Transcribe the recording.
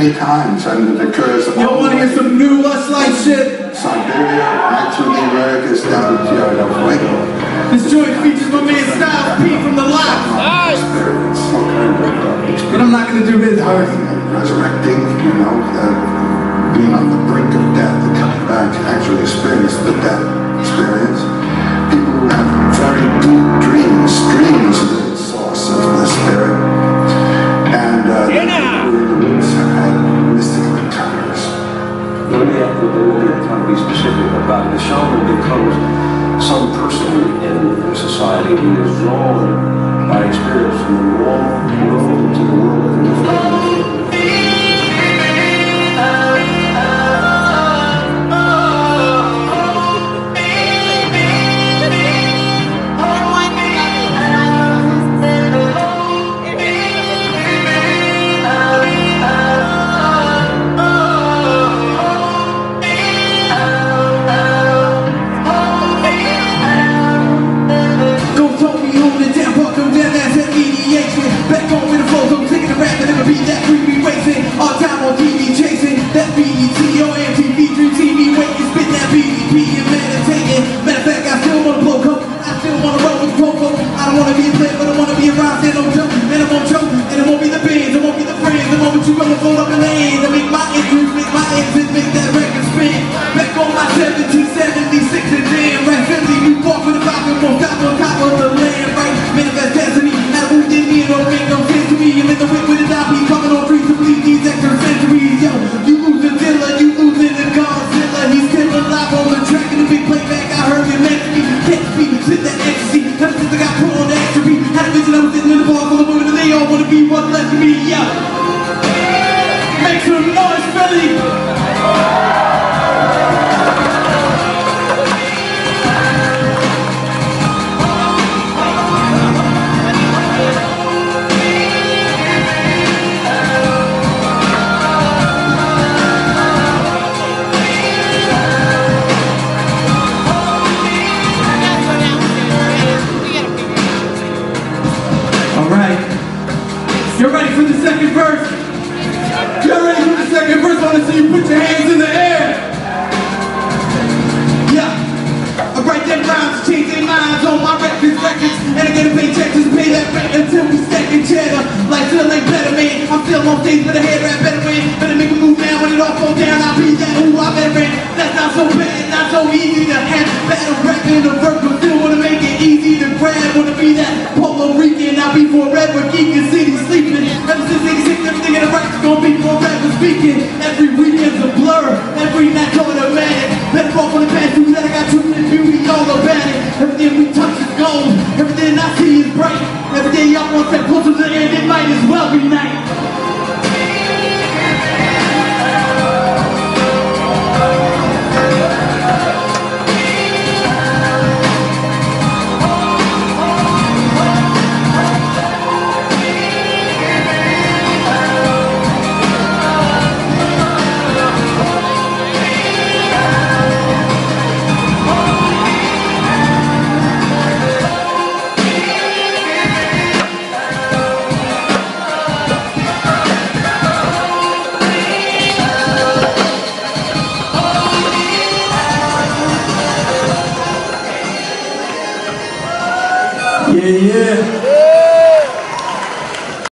many times, and it occurs. You don't want to hear some new Lushlife shit? Siberia, right through the Americas, down to Tierra del Fuego. This joint features my man Styles P from The Lock. Experience, all kind of experience. But I'm not going to do his verse. Resurrecting, you know, being on the brink of death and coming back to actually experience the death experience. People who have very deep dreams of the source of the spirit. And people who in the woods have had mystical encounters. Let me try to be specific about it. The shaman becomes some person in society who is drawn by experience from the wrong world to the world of the reflected. Back on with the flow, so taking the rap and never beat that free me racing. All time on TV chasing that BET or MTV Dream TV waiting, spit that BDP and meditating. Matter of fact, I still wanna blow coke, I still wanna roll with Coco. I don't wanna be a player, but I wanna be around, stand no joke, and I won't choke, and it won't be the bands, it won't be the friends, the moment you gonna fold up the lanes. I make my entrance, make my exit, make that record spin. Back on my 1776 and damn right, Philly, New York with a pop and won't stop on top of the land, right? Manifest destiny. Moved in me, it don't make no sense to me. I'm in the whip with a zombie, coming on free to bleed these extra centuries. Yo, you losing Dilla, you losing the Godzilla. He's still alive on the track in the big playback. I heard him next to me, catch me, sit that ecstasy. Ever since I got put on the extra beat, had a vision I was sitting in the bar full of women and they all wanna be what's left of me. Yo, make some noise, Philly. You're ready for the second verse? You're ready for the second verse? I want to see you put your hands in the air. Yeah. I write them rhymes, change their minds on my records, and I get a paycheck, just pay that rent until we stacking cheddar. Life still ain't better, man. I'm still on stage with a head wrap, better win. Better make a move now when it all falls down. I'll be that who I better win. That's not so bad, not so easy to have. Battle rapping the verse, but still wanna make it easy to grab. Wanna be that Puerto Rican, I'll be forever geeking, city sleeping. Ever since 86, everything in the right's gonna be forever speaking. Every weekend's a blur, every night's automatic. Better fall for the past two that I got truth and beauty all about it. Everything we touch is gold, everything I see is bright. Every day y'all want that closer to the end, it might as well be night.